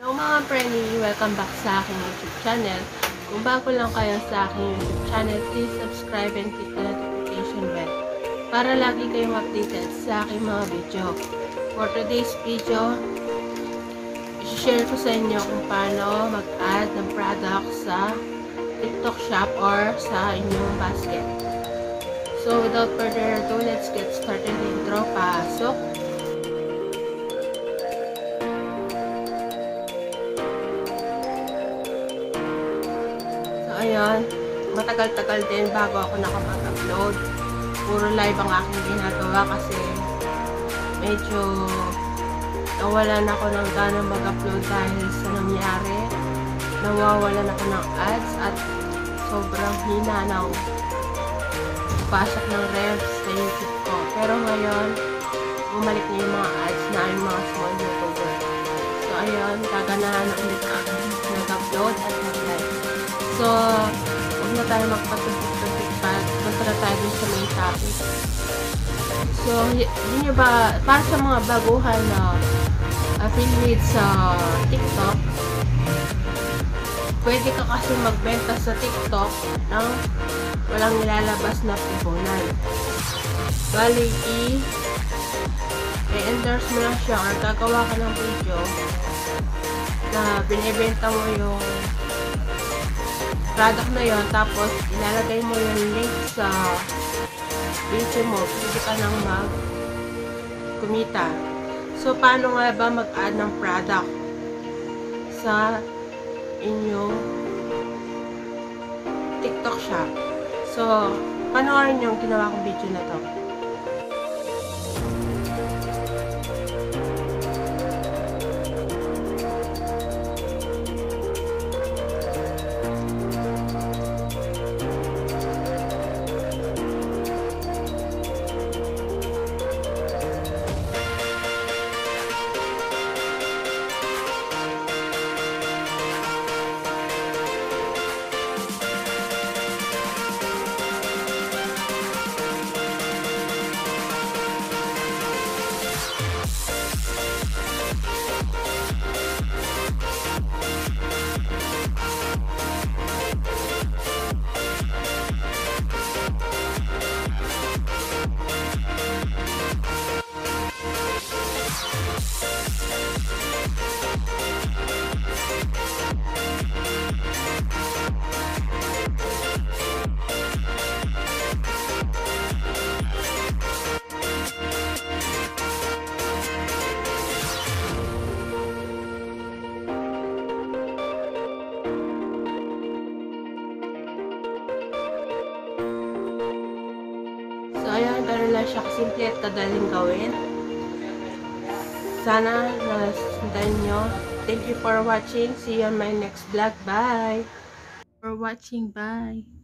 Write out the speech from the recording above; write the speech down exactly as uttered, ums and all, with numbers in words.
Hello mga preni, welcome back sa aking YouTube channel. Kung bago lang kayo sa aking YouTube channel, please subscribe and click the notification bell para lagi kayong updated sa aking mga video. For today's video, i-share ko sa inyo kung paano mag-add ng product sa TikTok shop or sa inyong basket. So without further ado, let's get started. Intro, pasok! Ayun, matagal-tagal din bago ako nakapag-upload. Puro live ang aking ginagawa kasi medyo nawalan ako ng gana mag-upload dahil sa nangyari. Nawawalan ako ng ads at sobrang hina ng pasok ng revs sa YouTube ko. Pero ngayon, bumalik na yung mga ads na yung mga small YouTuber. So ayun, gaganahan ulit ako nag-upload at mag-live. So, huwag na tayo magpatubig-tubig pa. Punta na tayo dun sa main topic. So, hindi nyo ba, para sa mga baguhan na affiliate sa TikTok, pwede ka kasi magbenta sa TikTok ng walang nilalabas na puhunan. Bali, i-endorse mo lang siya or gagawa ka ng video na binibenta mo yung product na yon, tapos ilalagay mo yung link sa video mo, pwede ka nang mag kumita. So, paano nga ba mag-add ng product sa inyong TikTok shop? So, panoorin yung ginawa kong video na to. So, ayan, gano'n lang siya kasimple at kadaling gawin. Sana nasundan nyo. Thank you for watching. See you on my next vlog. Bye! For watching. Bye!